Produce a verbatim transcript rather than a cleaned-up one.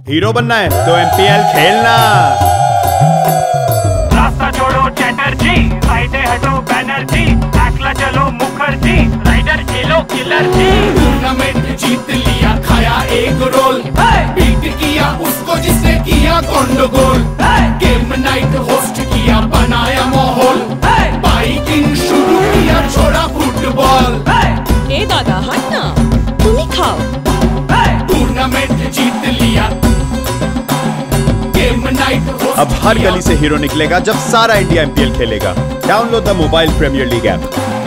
Hero बनना है तो एमपीएल खेलना। रास्ता छोड़ो चैटर्जी, राइटे हटो बैनर्जी, टैकला चलो मुखर्जी, राइडर खेलो किलर जी। टूर्नामेंट जीत लिया, खाया एक रोल, बीट किया उसको जिसने किया गोंडगोल। गेम नाइट होस्ट किया, बनाया माहौल, बाइकिंग शुरू किया, छोड़ा फुटबॉल। ए दादा हट ना, तुम ही खाओ। टूर्नामेंट जीत लिया, गेम नाइट होस्ट अब हर गली से हीरो निकलेगा जब सारा इंडिया एमपीएल खेलेगा। Download the mobile premier league app.